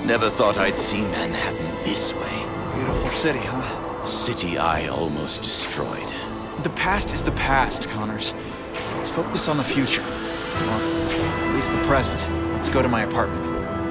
Never thought I'd see Manhattan this way. Beautiful city, huh? A city I almost destroyed. The past is the past, Connors. Let's focus on the future. Or at least the present. Let's go to my apartment.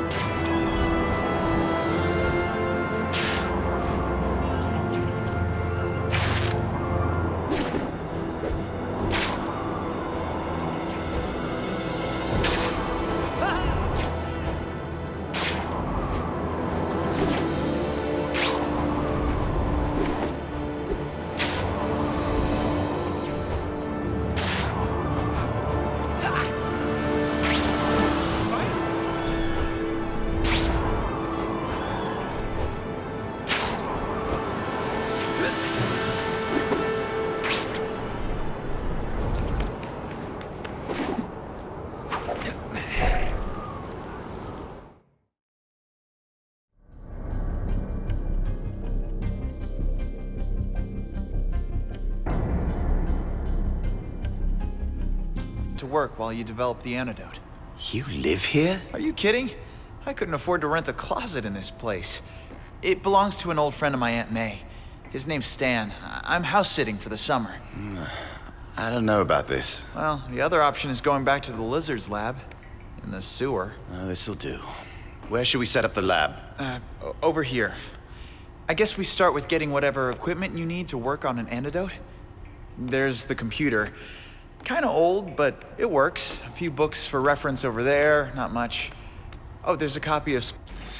To work while you develop the antidote. You live here? Are you kidding? I couldn't afford to rent the closet in this place. It belongs to an old friend of my Aunt May. His name's Stan. I'm house-sitting for the summer. I don't know about this. Well, the other option is going back to the lizard's lab. In the sewer. This'll do. Where should we set up the lab? Over here. I guess we start with getting whatever equipment you need to work on an antidote. There's the computer. Kinda old, but it works. A few books for reference over there, not much. Oh, there's a copy of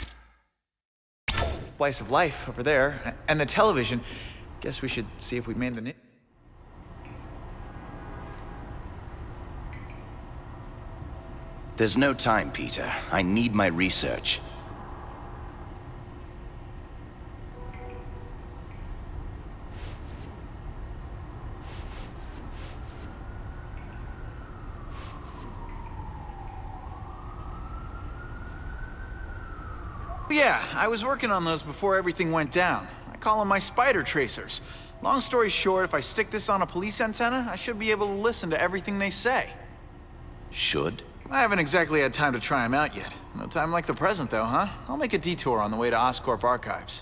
Slice of Life over there. And the television. Guess we should see if we made the... There's no time, Peter. I need my research. Yeah, I was working on those before everything went down. I call them my spider tracers. Long story short, if I stick this on a police antenna, I should be able to listen to everything they say. Should? I haven't exactly had time to try them out yet. No time like the present, though, huh? I'll make a detour on the way to Oscorp Archives.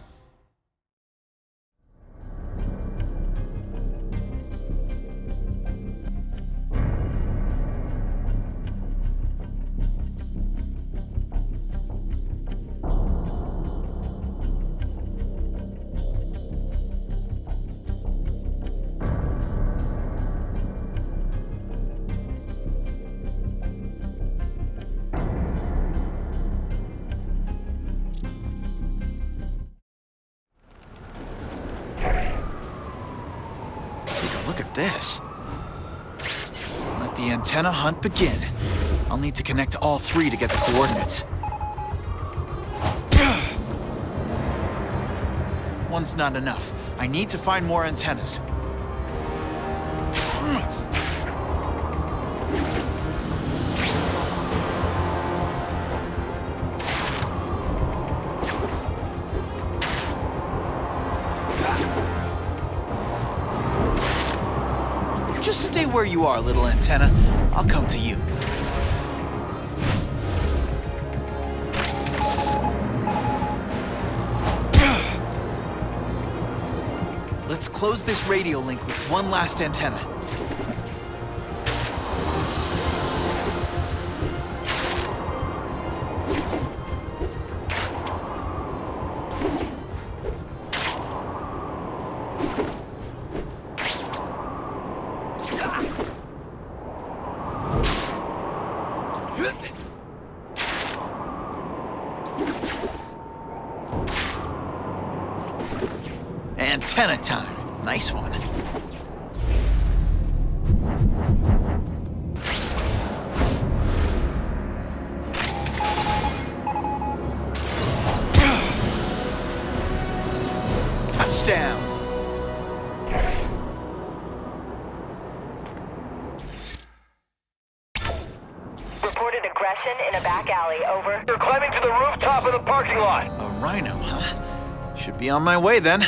Look at this. Let the antenna hunt begin. I'll need to connect to all three to get the coordinates. One's not enough. I need to find more antennas. Just stay where you are, little antenna. I'll come to you. Let's close this radio link with one last antenna. Antenna time. Nice one. Touchdown. Reported aggression in a back alley, over. They're climbing to the rooftop of the parking lot. A rhino, huh? Should be on my way then.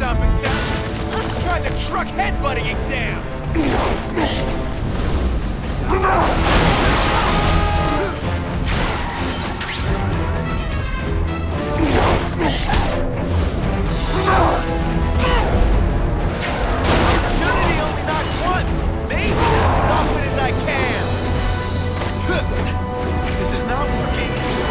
stomping town. Let's try the truck headbutting exam. Opportunity only knocks once. Me? As often as I can. This is not working.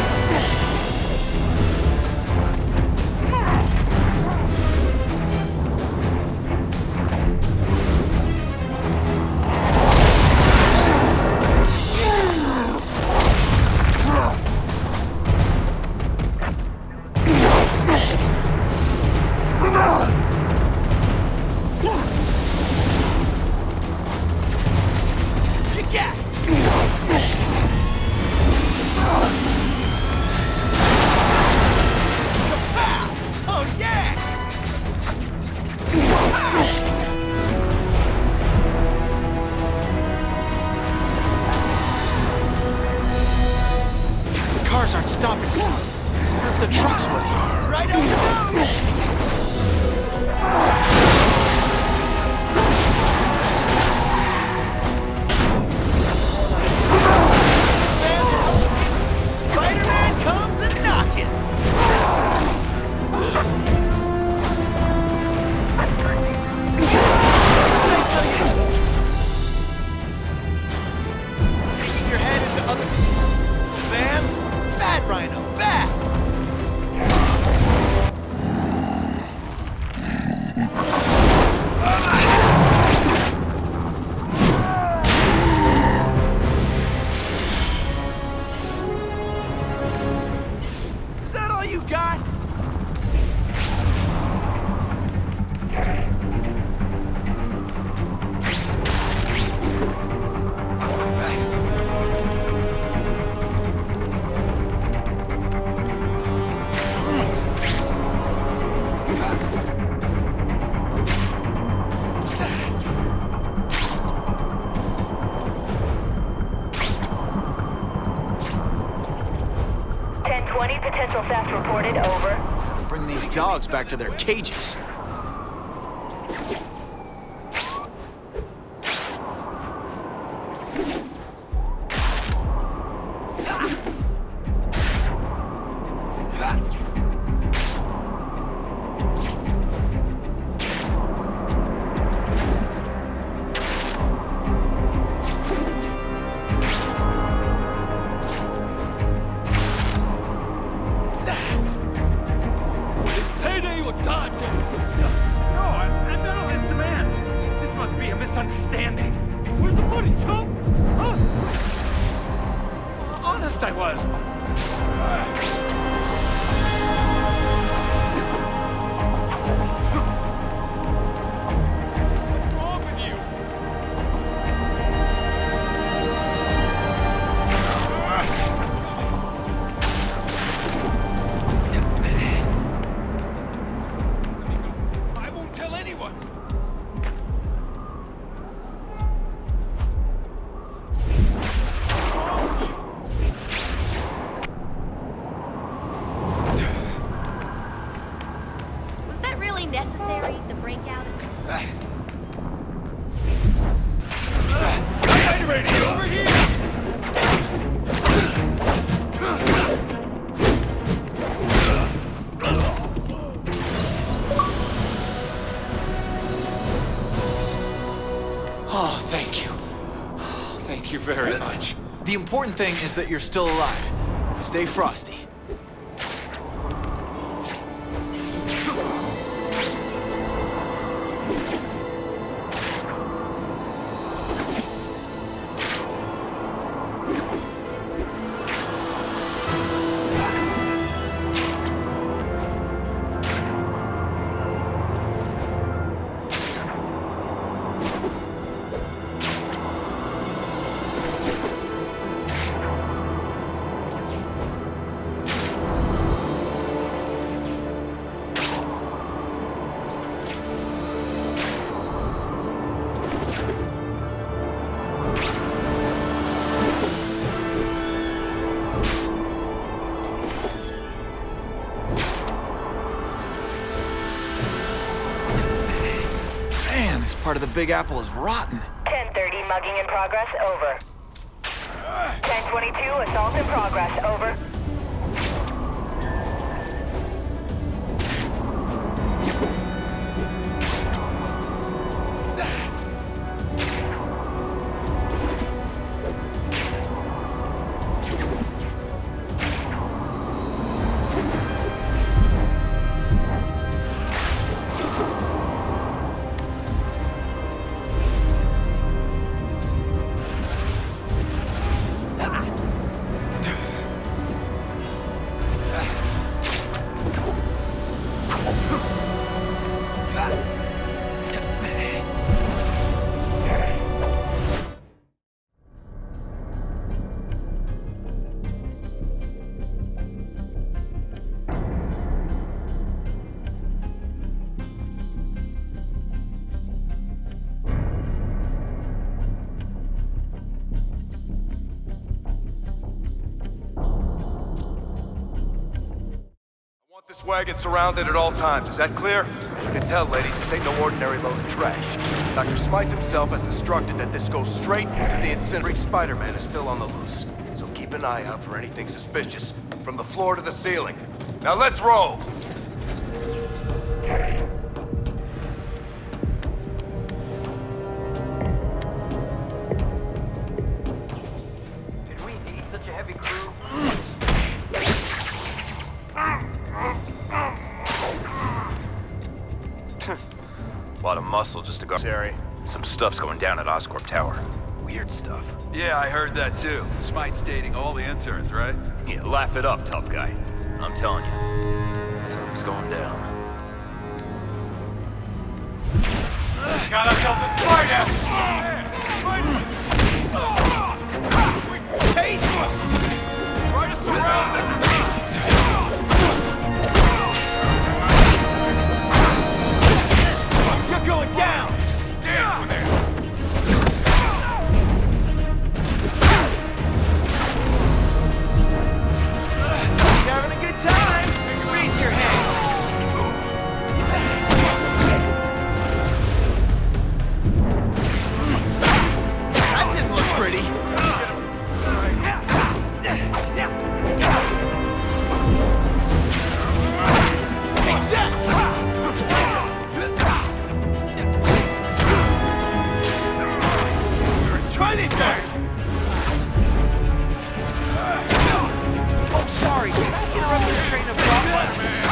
Aren't stopping. What if the truck's with you? Right up your nose! This man's Spider-Man comes a knocking! What did I tell you? Taking your head into other fans? Bad, Rhino, bad! Is that all you got? Potential theft reported, over. Bring these dogs back to their cages. I was. What's wrong with you? Let me go. I won't tell anyone. Necessary, the breakout of Radio over here! Oh, thank you. Thank you very much. The important thing is that you're still alive. Stay frosty. Man, this part of the Big Apple is rotten. 10:30, mugging in progress, over. 10:22, assault in progress, over. This wagon surrounded at all times. Is that clear? As you can tell, ladies, this ain't no ordinary load of trash. Dr. Smythe himself has instructed that this goes straight to the incinerator. Spider-Man is still on the loose, so keep an eye out for anything suspicious, from the floor to the ceiling. Now let's roll! Did we need such a heavy crew? A lot of muscle just to go. Harry, some stuff's going down at Oscorp Tower. Weird stuff. Yeah, I heard that too. Smite's dating all the interns, right? Yeah, laugh it up, tough guy. I'm telling you, something's going down. Got ourselves a spider! Taste! Try to surround them! You're going down! Damn, there! You having a good time? Raise your hand! That didn't look pretty. Take that! Try this out! Oh, sorry. Did I interrupt your train of thought?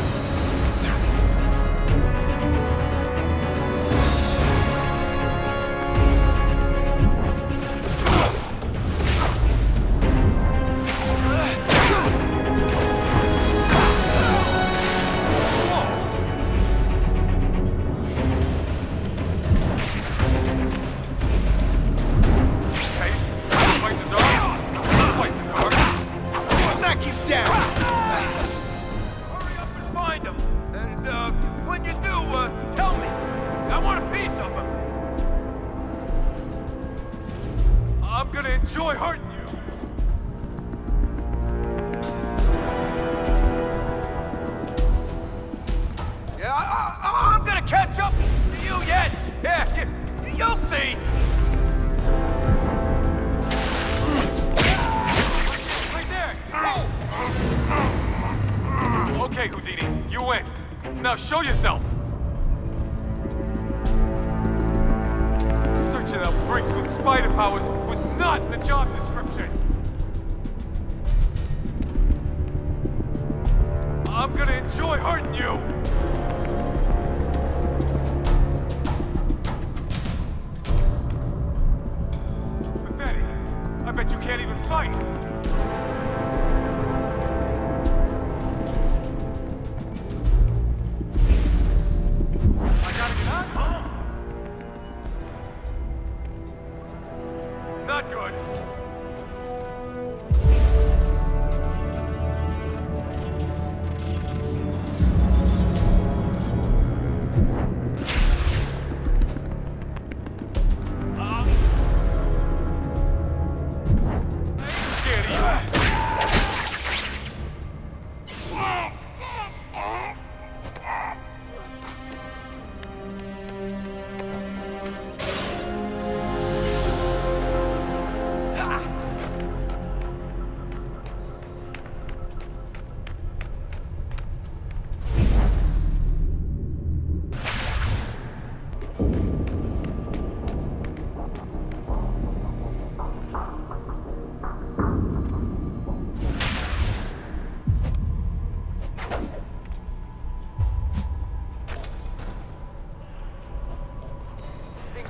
Smack him down! Hurry up and find him! And, when you do, tell me. I want a piece of him. I'm gonna enjoy hurting you. Yeah, I'm gonna catch up to you yet. Yeah, you'll see. Right there. Oh. Okay, Houdini, you win. Now show yourself. Searching out bricks with spider powers was not the job description. I'm gonna enjoy hurting you. Pathetic. I bet you can't even fight. I gotta get out. Huh? Not good.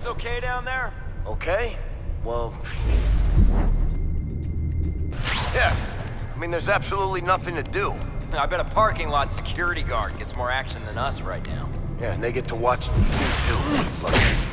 okay down there? Okay? Well... yeah. I mean, there's absolutely nothing to do. I bet a parking lot security guard gets more action than us right now. Yeah, and they get to watch the view, too. Look.